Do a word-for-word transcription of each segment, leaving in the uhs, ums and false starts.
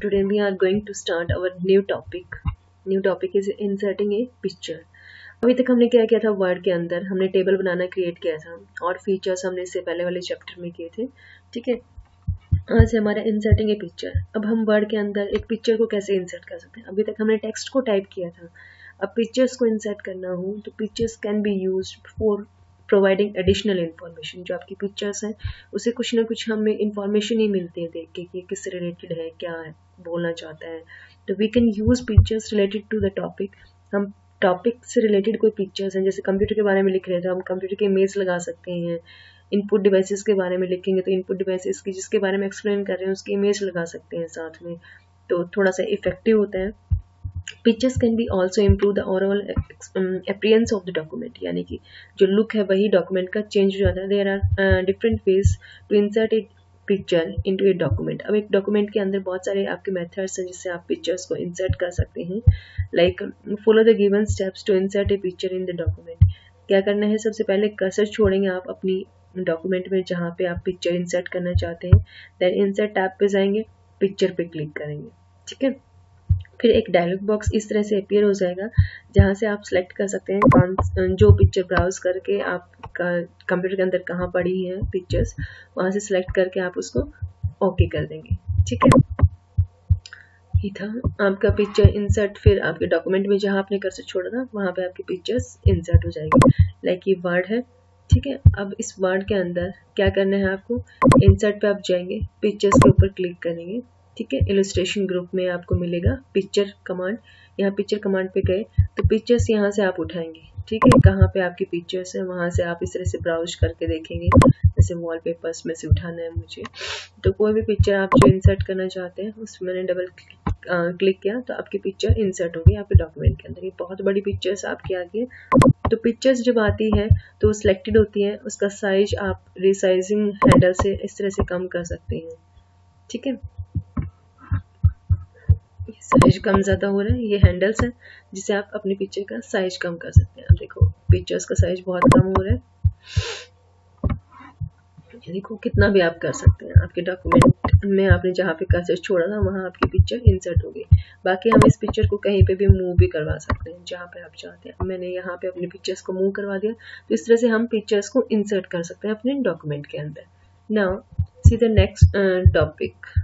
Today we are going to start our new topic. New topic is inserting a picture. अभी तक हमने क्या किया था, वर्ड के अंदर हमने टेबल बनाना क्रिएट किया था और फीचर्स हमने इससे पहले वाले चैप्टर में किए थे. ठीक है, आज हमारा इंसर्टिंग ए पिक्चर. अब हम वर्ड के अंदर एक पिक्चर को कैसे इंसर्ट कर सकते हैं. अभी तक हमने टेक्स्ट को टाइप किया था, अब पिक्चर्स को इंसर्ट करना हो तो pictures can be used for providing additional information. जो आपकी पिक्चर्स हैं उसे कुछ ना कुछ हमें इन्फॉर्मेशन ही मिलती है देख के कि किससे रिलेटेड है, क्या है, बोलना चाहता है. तो we can use pictures related to the topic. हम टॉपिक से रिलेटेड कोई पिक्चर्स हैं, जैसे कंप्यूटर के बारे में लिख रहे थे, हम कंप्यूटर के इमेज लगा सकते हैं. इनपुट डिवाइसेस के बारे में लिखेंगे तो इनपुट डिवाइसेस की जिसके बारे में एक्सप्लेन कर रहे हैं उसकी इमेज लगा सकते हैं साथ में, तो थोड़ा सा इफेक्टिव होता है. Pictures can be also improve the overall appearance of the document, यानी कि जो लुक है वही डॉक्यूमेंट का चेंज हो जाता है. There are different ways to insert a picture into a document. अब एक डॉक्यूमेंट के अंदर बहुत सारे आपके मेथड्स हैं जिससे आप पिक्चर्स को इंसर्ट कर सकते हैं. Like follow the given steps to insert a picture in the document. क्या करना है, सबसे पहले कर्सर छोड़ेंगे आप अपनी डॉक्यूमेंट में जहाँ पे आप पिक्चर इंसर्ट करना चाहते हैं. देन इंसर्ट टैब पे जाएंगे, पिक्चर पे क्लिक करेंगे. ठीक है, फिर एक डायलॉग बॉक्स इस तरह से अपीयर हो जाएगा जहाँ से आप सेलेक्ट कर सकते हैं कौन जो पिक्चर ब्राउज करके आप कंप्यूटर के अंदर कहाँ पड़ी है पिक्चर्स, वहाँ से सिलेक्ट करके आप उसको ओके कर देंगे. ठीक है, ये था आपका पिक्चर इंसर्ट. फिर आपके डॉक्यूमेंट में जहाँ आपने कर्सर छोड़ा था वहाँ पे आपकी पिक्चर्स इंसर्ट हो जाएगी. लाइक ये वर्ड है. ठीक है, अब इस वर्ड के अंदर क्या करना है आपको, इंसर्ट पे आप जाएंगे, पिक्चर्स के ऊपर क्लिक करेंगे. ठीक है, इलस्ट्रेशन ग्रुप में आपको मिलेगा पिक्चर कमांड. यहाँ पिक्चर कमांड पे गए तो पिक्चर्स यहाँ से आप उठाएंगे. ठीक है, कहाँ पे आपकी पिक्चर्स है वहाँ से आप इस तरह से ब्राउज करके देखेंगे. जैसे वॉलपेपर्स में से उठाना है मुझे, तो कोई भी पिक्चर आप जो इंसर्ट करना चाहते हैं उसमें मैंने डबल क्लिक किया तो आपकी पिक्चर इंसर्ट होगी आपके डॉक्यूमेंट के अंदर. ये बहुत बड़ी पिक्चर्स आपकी आ गई. तो पिक्चर्स जब आती है तो वो सिलेक्टेड होती है, उसका साइज आप रिसाइजिंग हैंडल से इस तरह से कम कर सकते हैं. ठीक है, साइज कम ज़्यादा हो रहा है, ये हैंडल्स हैं जिसे आप अपनी पिक्चर का साइज कम कर सकते हैं. अब देखो पिक्चर्स का साइज बहुत कम हो रहा है, ये देखो कितना भी आप कर सकते हैं. आपके डॉक्यूमेंट में आपने जहाँ पे कर्सर छोड़ा था वहाँ आपकी पिक्चर इंसर्ट होगी. बाकी हम इस पिक्चर को कहीं पे भी मूव भी करवा सकते हैं जहाँ पे आप चाहते हैं. मैंने यहाँ पे अपनी पिक्चर्स को मूव करवा दिया, तो इस तरह से हम पिक्चर्स को इंसर्ट कर सकते हैं अपने डॉक्यूमेंट के अंदर. Now see the next topic.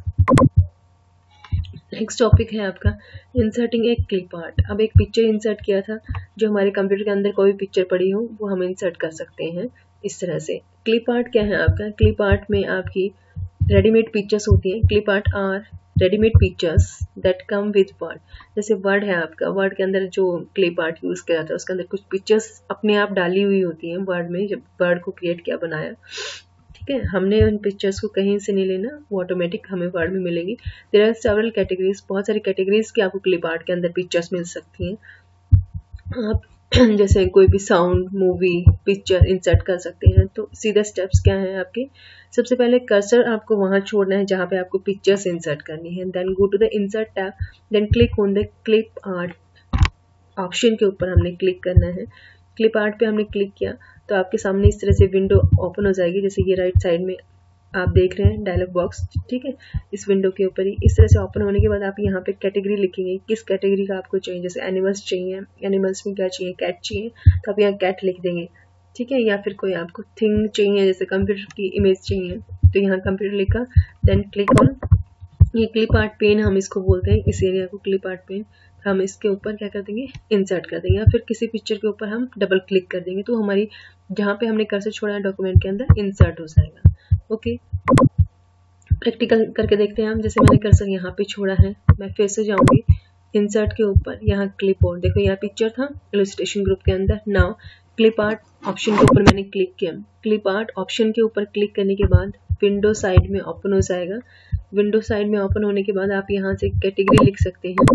Next topic है आपका इंसर्टिंग ए क्लिप आर्ट. अब एक पिक्चर इंसर्ट किया था, जो हमारे कंप्यूटर के अंदर कोई भी पिक्चर पड़ी हो वो हम इंसर्ट कर सकते हैं इस तरह से. क्लिप आर्ट क्या है आपका, क्लिप आर्ट में आपकी रेडीमेड पिक्चर्स होती हैं. Clip art are readymade pictures that come with Word. जैसे वर्ड है आपका, वर्ड के अंदर जो क्लिप आर्ट यूज किया जाता है उसके अंदर कुछ पिक्चर्स अपने आप डाली हुई होती हैं वर्ड में, जब वर्ड को क्रिएट किया बनाया. ठीक है, हमने उन पिक्चर्स को कहीं से नहीं लेना, वो ऑटोमेटिक हमें वर्ड में मिलेगी. देयर आर सेवरल कैटेगरीज, बहुत सारी कैटेगरीज की आपको क्लिप आर्ट के अंदर पिक्चर्स मिल सकती हैं. आप जैसे कोई भी साउंड, मूवी, पिक्चर इंसर्ट कर सकते हैं. तो सीधा स्टेप्स क्या है आपके, सबसे पहले कर्सर आपको वहां छोड़ना है जहां पे आपको पिक्चर्स इंसर्ट करनी है. Then go to the insert tab, then click on the clip art option के ऊपर हमने क्लिक करना है. क्लिप आर्ट पे हमने क्लिक किया तो आपके सामने इस तरह से विंडो ओपन हो जाएगी. जैसे ये राइट साइड में आप देख रहे हैं डायलॉग बॉक्स. ठीक है, इस विंडो के ऊपर ही इस तरह से ओपन होने के बाद आप यहाँ पे कैटेगरी लिखेंगे, किस कैटेगरी का आपको चाहिए. जैसे एनिमल्स चाहिए, एनिमल्स में क्या चाहिए, कैट चाहिए, तो आप यहाँ कैट लिख देंगे. ठीक है, या फिर कोई आपको थिंग चाहिए, जैसे कंप्यूटर की इमेज चाहिए तो यहाँ कंप्यूटर लिखा. देन क्लिक ऑन ये क्लिप आर्ट पेन हम इसको बोलते हैं, इस एरिया को क्लिप आर्ट पेन. हम इसके ऊपर क्या कर देंगे, इंसर्ट कर देंगे, या फिर किसी पिक्चर के ऊपर हम डबल क्लिक कर देंगे तो हमारी जहाँ पे हमने कर्सर छोड़ा है डॉक्यूमेंट के अंदर इंसर्ट हो जाएगा. ओके, प्रैक्टिकल करके देखते हैं हम. जैसे मैंने कर्सर यहाँ पे छोड़ा है, मैं फिर से जाऊंगी इंसर्ट के ऊपर, यहाँ क्लिप आर्ट, देखो यहाँ पिक्चर था इलस्ट्रेशन ग्रुप के अंदर. नाउ क्लिप आर्ट ऑप्शन के ऊपर मैंने क्लिक किया. क्लिप आर्ट ऑप्शन के ऊपर क्लिक करने के बाद विंडो साइड में ओपन हो जाएगा. विंडो साइड में ओपन होने के बाद आप यहाँ से कैटेगरी लिख सकते हैं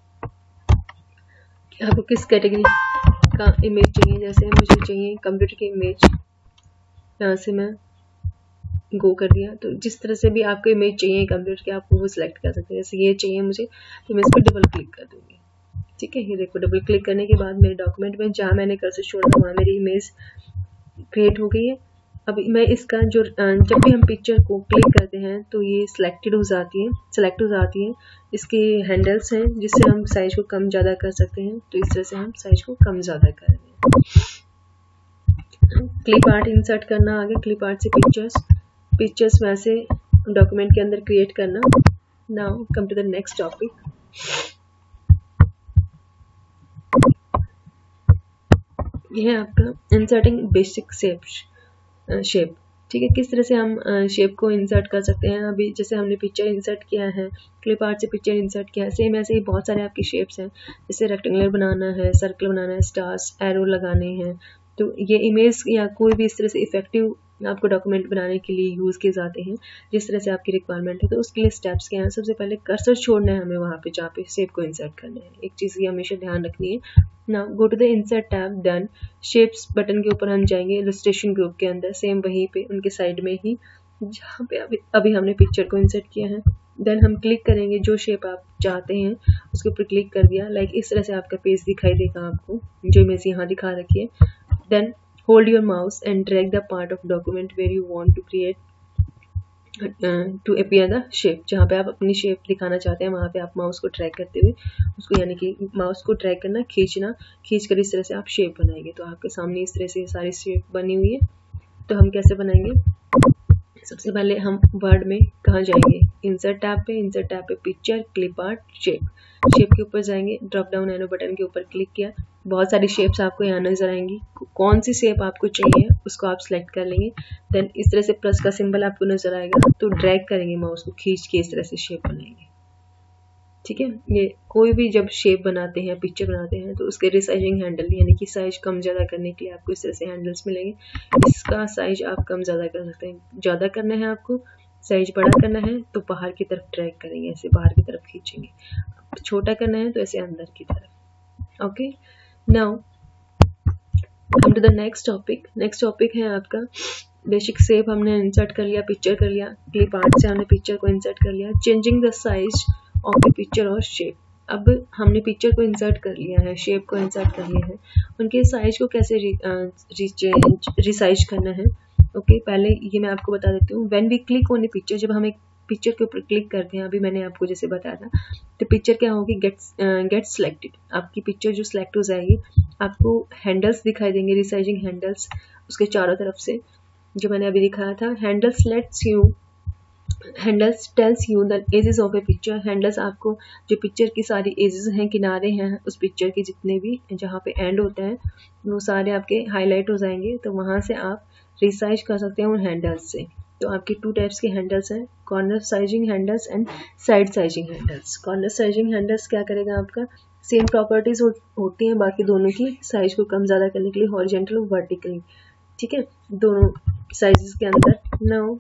कि आपको किस कैटेगरी का इमेज चाहिए. जैसे मुझे चाहिए कंप्यूटर की इमेज, यहाँ से मैं गो कर दिया. तो जिस तरह से भी आपको इमेज चाहिए कंप्यूटर की आप वो सिलेक्ट कर सकते हैं. जैसे ये चाहिए मुझे तो मैं इस पर डबल क्लिक कर दूंगी. ठीक है, ये देखो डबल क्लिक करने के बाद मेरे डॉक्यूमेंट में जहाँ मैंने कर्सर छोड़ा था वहाँ मेरी इमेज क्रिएट हो गई है. अभी मैं इसका जो जब भी हम पिक्चर को क्लिक करते हैं तो ये सिलेक्टेड हो जाती है सेलेक्ट हो जाती है। इसके हैंडल्स हैं जिससे हम साइज को कम ज़्यादा कर सकते हैं, तो इस तरह से हम साइज को कम ज़्यादा कर रहे हैं। क्लिप आर्ट इंसर्ट करना आगे, क्लिप आर्ट से पिक्चर्स पिक्चर्स वैसे डॉक्यूमेंट के अंदर क्रिएट करना। Now come to the next topic. यह है आपका इंसर्टिंग बेसिक शेप शेप ठीक है, किस तरह से हम शेप को इंसर्ट कर सकते हैं। अभी जैसे हमने पिक्चर इंसर्ट किया है, क्लिप आर्ट से पिक्चर इंसर्ट किया है, सेम ऐसे ही बहुत सारे आपके शेप्स हैं। जैसे रेक्टेंगुलर बनाना है, सर्कल बनाना है, स्टार्स एरो लगाने हैं, तो ये इमेज या कोई भी इस तरह से इफेक्टिव आपको डॉक्यूमेंट बनाने के लिए यूज़ किए जाते हैं जिस तरह से आपकी रिक्वायरमेंट है। तो उसके लिए स्टेप्स क्या हैं, सबसे पहले कर्सर छोड़ना है हमें वहाँ पे जहाँ पे शेप को इंसर्ट करना है। एक चीज़ की हमेशा ध्यान रखनी है। ना go to the insert tab, then shapes button के ऊपर हम जाएंगे इलस्ट्रेशन ग्रुप के अंदर, सेम वहीं पे उनके साइड में ही जहाँ पे अभी अभी हमने पिक्चर को इंसर्ट किया है। देन हम क्लिक करेंगे, जो शेप आप चाहते हैं उसके ऊपर क्लिक कर दिया। लाइक इस तरह से आपका पेज दिखाई देगा आपको, जो इमेज यहाँ दिखा रखी है। Then hold your mouse and drag the part of document where you want to create uh, to appear the shape। जहाँ पे आप अपनी शेप दिखाना चाहते हैं वहाँ पे आप माउस को ड्रैग करते हुए उसको, यानी कि माउस को ड्रैग करना, खींचना, खींच कर इस तरह से आप शेप बनाएंगे। तो आपके सामने इस तरह से सारी शेप बनी हुई है। तो हम कैसे बनाएंगे, सबसे पहले हम वर्ड में कहाँ जाएंगे, इंसर्ट टैब पे, इंसर्ट टैब पे picture, clip art, shape, shape के ऊपर जाएंगे, ड्रॉप डाउन एरो बटन के ऊपर क्लिक किया, बहुत सारी शेप्स आपको यहाँ नजर आएंगी। कौन सी शेप आपको चाहिए उसको आप सिलेक्ट कर लेंगे। देन इस तरह से प्लस का सिंबल आपको नजर आएगा, तो ड्रैग करेंगे माउस को, खींच के इस तरह से शेप बनाएंगे। ठीक है, ये कोई भी जब शेप बनाते हैं, पिक्चर बनाते हैं, तो उसके रिसाइजिंग हैंडल यानी कि साइज कम ज़्यादा करने के लिए आपको इस तरह से हैंडल्स मिलेंगे। इसका साइज आप कम ज़्यादा कर सकते हैं। ज़्यादा करना है आपको, साइज बड़ा करना है तो बाहर की तरफ ड्रैग करेंगे, ऐसे बाहर की तरफ खींचेंगे। छोटा करना है तो ऐसे अंदर की तरफ। Okay, now come to the next topic. Next topic है आपका बेसिक शेप हमने इंसर्ट कर लिया, पिक्चर कर लिया, क्लिप आर्ट से हमने पिक्चर को इंसर्ट कर लिया। Changing the size of the picture और शेप। अब हमने पिक्चर को इंसर्ट कर लिया है, शेप को इंसर्ट कर लिया है, उनके साइज को कैसे रिसाइज करना है। ओके okay, पहले ये मैं आपको बता देती हूँ। When we click on a picture, जब हम एक पिक्चर के ऊपर क्लिक करते हैं, अभी मैंने आपको जैसे बताया था, तो पिक्चर क्या होगी, गेट गेट सिलेक्टेड, आपकी पिक्चर जो सिलेक्ट हो जाएगी, आपको हैंडल्स दिखाई देंगे, रिसाइजिंग हैंडल्स उसके चारों तरफ से, जो मैंने अभी दिखाया था। Handles lets you handles tells you the edges of a picture. Handles आपको जो पिक्चर की सारी एजेस हैं, किनारे हैं उस पिक्चर के, जितने भी जहाँ पे एंड होता है वो सारे आपके हाईलाइट हो जाएंगे, तो वहाँ से आप रिसाइज कर सकते हैं उन हैंडल्स से। तो आपके टू टाइप्स के हैंडल्स हैं, corner sizing handles and side sizing handles. Corner sizing handles क्या करेगा, आपका सेम प्रॉपर्टीज हो, होती हैं बाकी दोनों की, साइज को कम ज़्यादा करने के लिए, हॉरिजॉन्टल और वर्टिकली। ठीक है, दोनों साइजेस के अंदर। नाउ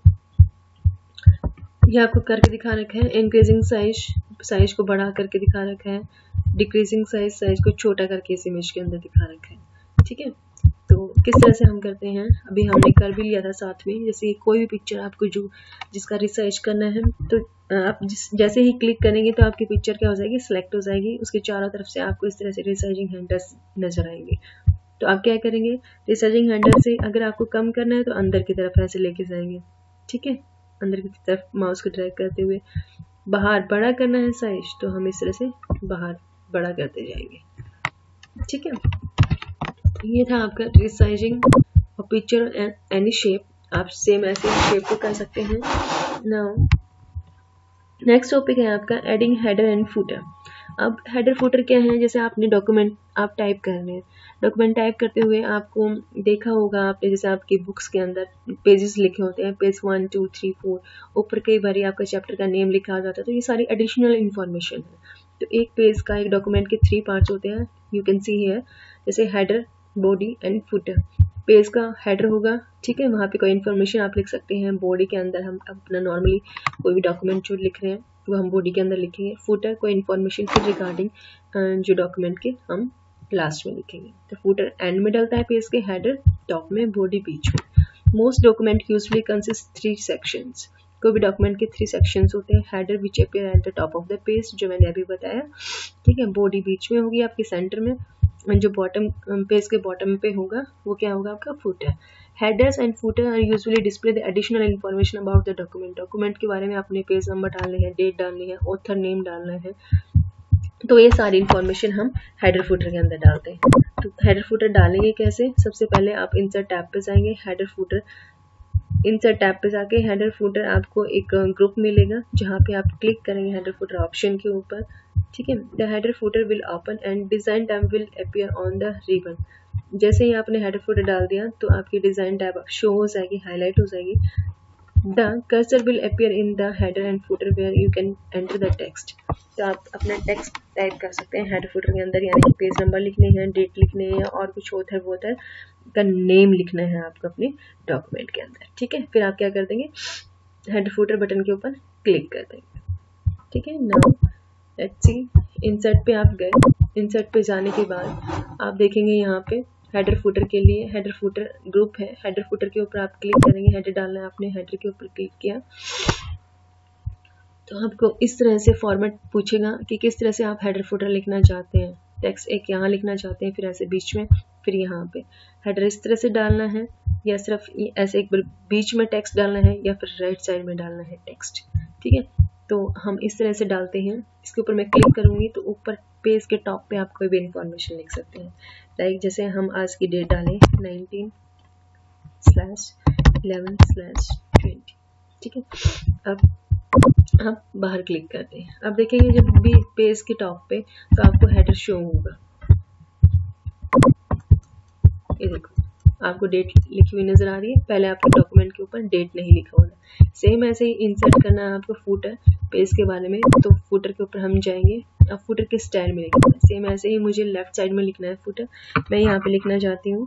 ये आपको करके दिखा रखा है, इंक्रीजिंग साइज, साइज को बढ़ा करके दिखा रखा है, डिक्रीजिंग साइज, साइज को छोटा करके इस इमेज के अंदर दिखा रखा है। ठीक है, तो किस तरह से हम करते हैं अभी हमने कर भी लिया था साथ में। जैसे कोई भी पिक्चर आपको जो जिसका रिसाइज करना है, तो आप जिस जैसे ही क्लिक करेंगे तो आपकी पिक्चर क्या हो जाएगी, सिलेक्ट हो जाएगी, उसके चारों तरफ से आपको इस तरह से रिसाइजिंग हैंडल्स नजर आएंगे। तो आप क्या करेंगे, रिसाइजिंग हैंडल से अगर आपको कम करना है तो अंदर की तरफ ऐसे लेके जाएंगे। ठीक है, अंदर की तरफ माउस को ड्रैग करते हुए। बाहर बड़ा करना है साइज, तो हम इस तरह से बाहर बड़ा करते जाएंगे। ठीक है, ये था आपका रिसाइजिंग और पिक्चर एंड एनी शेप। आप सेम ऐसे शेप को कर सकते हैं। नाउ नेक्स्ट टॉपिक है आपका एडिंग हेडर एंड फुटर। अब हेडर फुटर क्या है, जैसे आपने डॉक्यूमेंट आप टाइप कर रहे हैं, डॉक्यूमेंट टाइप करते हुए आपको देखा होगा आपने, जैसे आपकी बुक्स के अंदर पेजेस लिखे होते हैं, page one two three four, ऊपर कई बार आपका चैप्टर का नेम लिखा जाता है, तो ये सारी एडिशनल इंफॉर्मेशन है। तो एक पेज का, एक डॉक्यूमेंट के थ्री पार्ट्स होते हैं, यू कैन सी हियर, जैसे header, body and footer. Page का हेडर होगा, ठीक है, वहाँ पे कोई इन्फॉर्मेशन आप लिख सकते हैं। बॉडी के अंदर हम अपना नॉर्मली कोई भी डॉक्यूमेंट जो लिख रहे हैं वो हम बॉडी के अंदर लिखेंगे। फुटर कोई इन्फॉर्मेशन के रिगार्डिंग जो डॉक्यूमेंट के हम लास्ट में लिखेंगे। तो फुटर एंड में डलता है पेज के, हेडर टॉप में, बॉडी बीच में। Most document usually consist three sections. कोई भी डॉक्यूमेंट के थ्री सेक्शंस होते हैं। Header which appear at the top of the page, जो मैंने अभी बताया, ठीक है। बॉडी बीच में होगी आपके सेंटर में, जो बॉटम पेज के बॉटम पे होगा वो क्या होगा, आपका footer. Headers and footer are usually display the additional information about the document. Document के बारे में आपने पेज नंबर डालने हैं, डेट डालनी है, ऑथर नेम डालना है, तो ये सारी इन्फॉर्मेशन हम हेडर फुटर के अंदर डालते हैं। तो हेडर फुटर डालेंगे कैसे? सबसे पहले आप इंसर्ट टैब पे जाएंगे, हेडर फुटर इंसर्ट टैब पे जाके हेडर फुटर आपको एक ग्रुप मिलेगा जहाँ पे आप क्लिक करेंगे हेडर फुटर ऑप्शन के ऊपर, ठीक है। The header footer will open and design tab will appear on the ribbon. जैसे ही आपने हेडर फुटर डाल दिया तो आपकी डिजाइन टैब शो हो जाएगी, हाईलाइट हो जाएगी। The cursor will appear in the header and footer where you can enter the text. तो आप अपना टेक्स्ट टाइप कर सकते हैं हेडर फुटर के अंदर, यानी कि पेज नंबर लिखने हैं, डेट लिखने हैं, और कुछ होता है वो होता है का नेम लिखना है आपको अपने डॉक्यूमेंट के अंदर, ठीक है। फिर आप क्या कर देंगे, हेडर फुटर बटन के ऊपर क्लिक कर देंगे, ठीक है। नाउ लेट्स सी, इंसर्ट पे आप गए, इंसर्ट पे जाने के बाद आप देखेंगे यहाँ पे हेडर फुटर के लिए हेडर फुटर ग्रुप है। हेडर फुटर के ऊपर आप क्लिक करेंगे, हेडर डालना है आपने, हेडर के ऊपर क्लिक किया तो आपको इस तरह से फॉर्मेट पूछेगा कि किस तरह से आप हेडर फुटर लिखना चाहते हैं। टेक्स्ट एक यहाँ लिखना चाहते हैं, फिर ऐसे बीच में, फिर यहाँ पे हेडर इस तरह से डालना है, या सिर्फ ऐसे एक बार बीच में टेक्स्ट डालना है, या फिर राइट साइड में डालना है टेक्स्ट, ठीक है। तो हम इस तरह से डालते हैं। इसके ऊपर मैं क्लिक करूंगी तो ऊपर पेज के टॉप पे आप कोई भी इंफॉर्मेशन लिख सकते हैं। लाइक जैसे हम आज की डेट डालें nineteen slash eleven slash twenty, ठीक है। अब आप बाहर क्लिक करते हैं, अब देखेंगे जब भी पेज के टॉप पे तो आपको हेडर शो होगा। ये देखो आपको डेट लिखी हुई नजर आ रही है, पहले आपके डॉक्यूमेंट के ऊपर डेट नहीं लिखा होगा। सेम ऐसे ही इंसर्ट करना है आपको फुटर पेज के बारे में, तो फुटर के ऊपर हम जाएंगे, अब फुटर के स्टाइल में लिखना है। सेम ऐसे ही मुझे लेफ्ट साइड में लिखना है फुटर। मैं यहाँ पे लिखना चाहती हूँ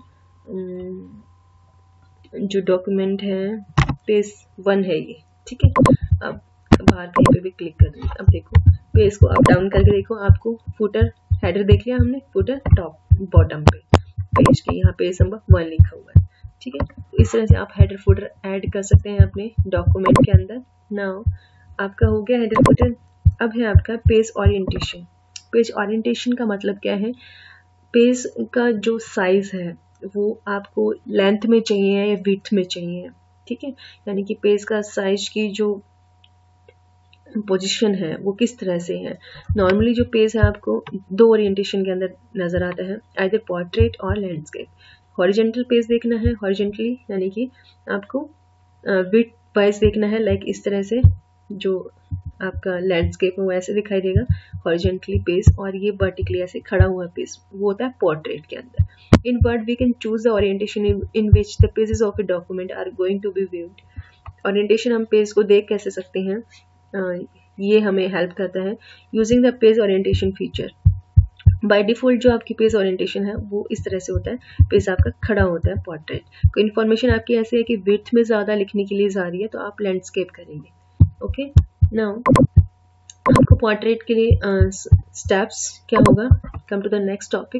जो डॉक्यूमेंट है पेज वन है ये, ठीक है। अब बाहर कहीं पे भी क्लिक कर देंगे। अब देखो पेज को अप डाउन करके देखो, आपको फुटर हेडर देख लिया हमने, फुटर टॉप बॉटम पे पेज के यहाँ पेज नंबर वन लिखा हुआ है, ठीक है। इस तरह से आप हेडर फुटर ऐड कर सकते हैं अपने डॉक्यूमेंट के अंदर। नाउ आपका हो गया हेडर फुटर। अब है आपका पेज ओरिएंटेशन। पेज ओरिएंटेशन का मतलब क्या है? पेज का जो साइज है वो आपको लेंथ में चाहिए या विड्थ में चाहिए, ठीक है। यानी कि पेज का साइज की जो पोजीशन है वो किस तरह से है। नॉर्मली जो पेज है आपको दो ओरिएंटेशन के अंदर नजर आता है, आइदर पोर्ट्रेट और लैंडस्केप। हॉरिजॉन्टल पेज देखना है, हॉरिजॉन्टली यानी कि आपको विड्थ वाइज देखना है, लाइक इस तरह से जो आपका लैंडस्केप है वो ऐसे दिखाई देगा हॉरिजॉन्टली पेज, और ये वर्टिकली ऐसे खड़ा हुआ पेज वो होता है पोर्ट्रेट के अंदर। In Word we can choose the orientation in which the pages of a document are going to be viewed. Orientation हम पेज को देख कैसे सकते हैं, Uh, ये हमें हेल्प करता है using the page orientation feature. By default जो आपकी पेज ओरिएंटेशन है वो इस तरह से होता है, पेज आपका खड़ा होता है पोर्ट्रेट। कोई इन्फॉर्मेशन आपकी ऐसे है कि विड्थ में ज़्यादा लिखने के लिए जा रही है तो आप लैंडस्केप करेंगे, ओके। नाउ आपको पोर्ट्रेट के लिए स्टेप्स uh, क्या होगा, come to the next topic.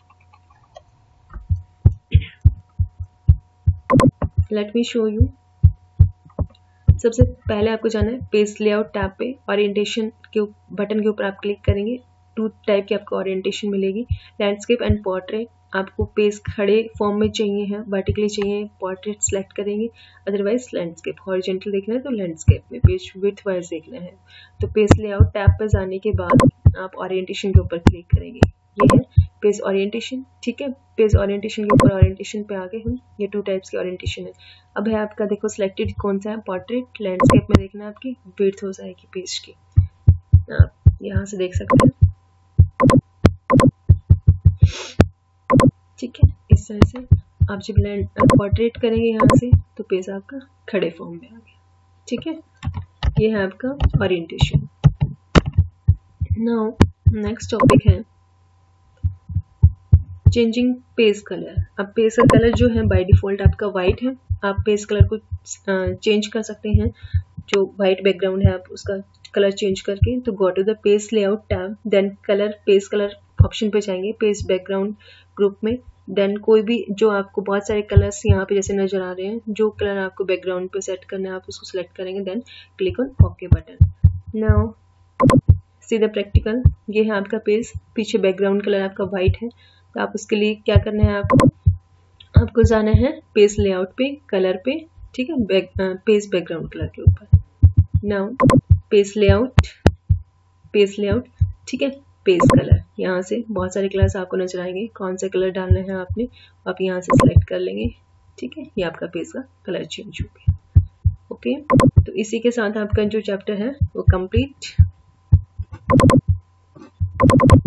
Let me show you. सबसे पहले आपको जाना है पेज लेआउट टैब पे, ओरिएंटेशन के बटन के ऊपर आप क्लिक करेंगे। टू टाइप की आपको ओरिएंटेशन मिलेगी, लैंडस्केप एंड पोर्ट्रेट। आपको पेज खड़े फॉर्म में चाहिए है, वर्टिकली चाहिए, पोर्ट्रेट सेलेक्ट करेंगे, अदरवाइज लैंडस्केप। हॉरिजॉन्टल देखना है तो लैंडस्केप में, पेज विड्थ वाइज देखना है तो पेज लेआउट टैब पर जाने के बाद आप ओरिएंटेशन के ऊपर क्लिक करेंगे। ये है पेज ओरिएंटेशन, ठीक है। पेज ओरिएंटेशन के ऊपर ओरिएंटेशन पे आ गए हम, ये टू टाइप्स की ओरिएंटेशन है। अब है आपका देखो सिलेक्टेड कौन सा है, पोर्ट्रेट। लैंडस्केप में देखना है आपकी विड्थ हो जाएगी पेज की, आप यहाँ से देख सकते हैं, ठीक है। इस तरह से आप जब लैंड पोर्ट्रेट करेंगे यहाँ से तो पेज आपका खड़े फॉर्म में आ गया, ठीक है। ये है आपका ओरिएंटेशन। नाउ नेक्स्ट टॉपिक है चेंजिंग पेज कलर। अब पेज का कलर जो है बाय डिफॉल्ट आपका वाइट है, आप पेज कलर को चेंज कर सकते हैं। जो वाइट बैकग्राउंड है आप उसका कलर चेंज करके, तो go to the page layout tab, then colour, page colour option पे जाएंगे, पेज बैकग्राउंड ग्रुप में, देन कोई भी जो आपको बहुत सारे कलर्स यहाँ पे जैसे नजर आ रहे हैं, जो कलर आपको बैकग्राउंड पे सेट करना है आप उसको सिलेक्ट करेंगे, then click on okay button. Now see the practical. ये है आपका पेज, पीछे बैकग्राउंड कलर आपका वाइट है, तो आप उसके लिए क्या करना है, आपको आपको जाना है पेज लेआउट पे, कलर पे, ठीक है, बैक पेज बैकग्राउंड कलर के ऊपर। Now page layout, page layout, ठीक है, पेज कलर, यहाँ से बहुत सारे कलर्स आपको नजर आएंगे, कौन सा कलर डालना है आपने आप यहाँ से सेलेक्ट कर लेंगे, ठीक है, ये आपका पेज का कलर चेंज हो गया। ओके, तो इसी के साथ आपका जो चैप्टर है वो कंप्लीट।